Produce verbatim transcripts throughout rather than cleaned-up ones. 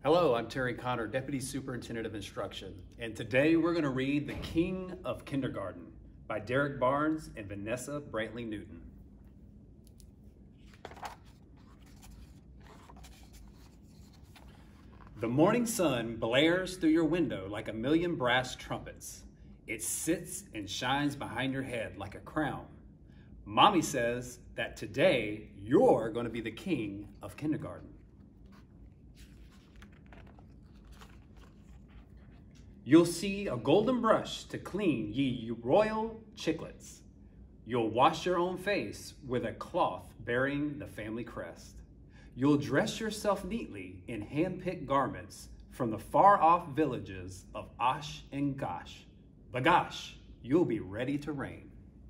Hello, I'm Terry Connor, Deputy Superintendent of Instruction, and today we're going to read The King of Kindergarten by Derrick Barnes and Vanessa Brantley-Newton. The morning sun blares through your window like a million brass trumpets. It sits and shines behind your head like a crown. Mommy says that today you're going to be the king of kindergarten. You'll see a golden brush to clean ye royal chiclets. You'll wash your own face with a cloth bearing the family crest. You'll dress yourself neatly in hand-picked garments from the far-off villages of Osh and Gosh. Bagosh, you'll be ready to reign.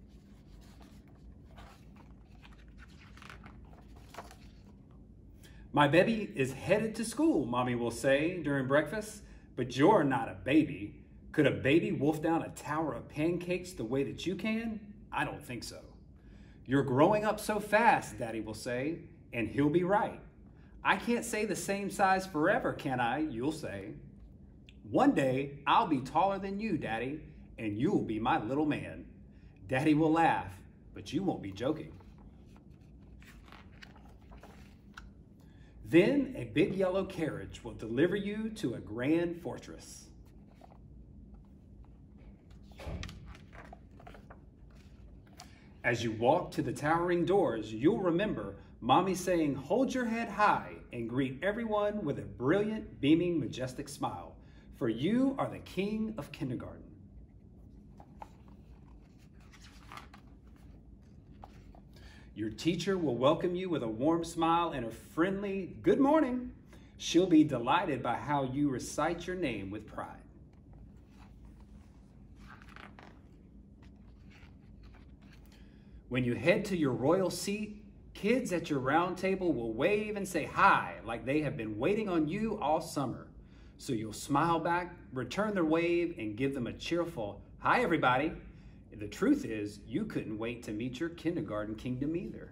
My baby is headed to school, Mommy will say during breakfast. But you're not a baby. Could a baby wolf down a tower of pancakes the way that you can? I don't think so. You're growing up so fast, Daddy will say, and he'll be right. I can't stay the same size forever, can I? You'll say. One day, I'll be taller than you, Daddy, and you'll be my little man. Daddy will laugh, but you won't be joking. Then a big yellow carriage will deliver you to a grand fortress. As you walk to the towering doors, you'll remember Mommy saying, "Hold your head high and greet everyone with a brilliant, beaming, majestic smile, for you are the king of kindergarten." Your teacher will welcome you with a warm smile and a friendly good morning. She'll be delighted by how you recite your name with pride. When you head to your royal seat, kids at your round table will wave and say hi like they have been waiting on you all summer. So you'll smile back, return their wave, and give them a cheerful, "Hi, everybody." The truth is, you couldn't wait to meet your kindergarten kingdom either.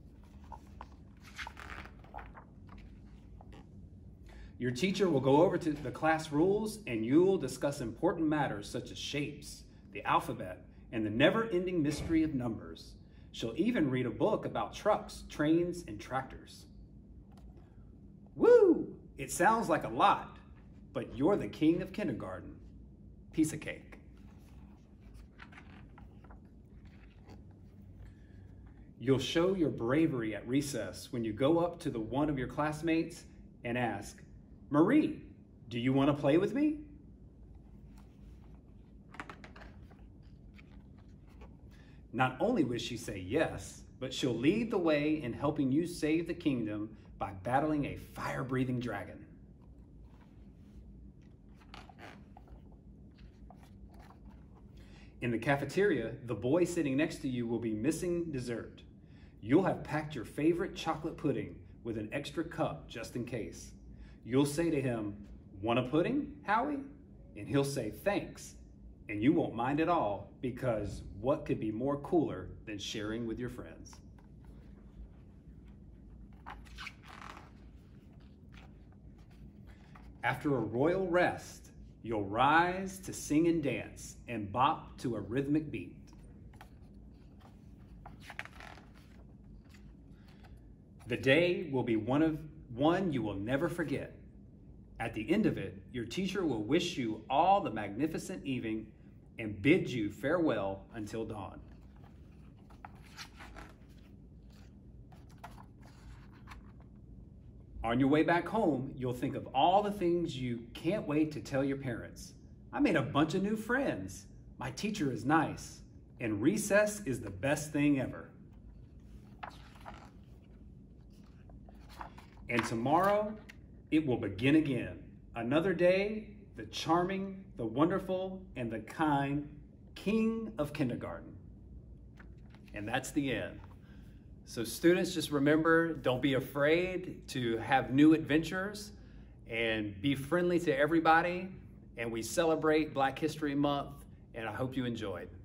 Your teacher will go over to the class rules and you'll discuss important matters such as shapes, the alphabet, and the never-ending mystery of numbers. She'll even read a book about trucks, trains, and tractors. Woo! It sounds like a lot, but you're the king of kindergarten. Piece of cake. You'll show your bravery at recess when you go up to the one of your classmates and ask, "Marie, do you want to play with me?" Not only will she say yes, but she'll lead the way in helping you save the kingdom by battling a fire-breathing dragon. In the cafeteria, the boy sitting next to you will be missing dessert. You'll have packed your favorite chocolate pudding with an extra cup just in case. You'll say to him, "Want a pudding, Howie?" And he'll say, "Thanks." And you won't mind at all, because what could be more cooler than sharing with your friends? After a royal rest, you'll rise to sing and dance and bop to a rhythmic beat. The day will be one of one you will never forget. At the end of it, your teacher will wish you all the magnificent evening and bid you farewell until dawn. On your way back home, you'll think of all the things you can't wait to tell your parents. I made a bunch of new friends. My teacher is nice. And recess is the best thing ever. And tomorrow, it will begin again. Another day, the charming, the wonderful, and the kind king of kindergarten. And that's the end. So students, just remember, don't be afraid to have new adventures and be friendly to everybody. And we celebrate Black History Month, and I hope you enjoyed.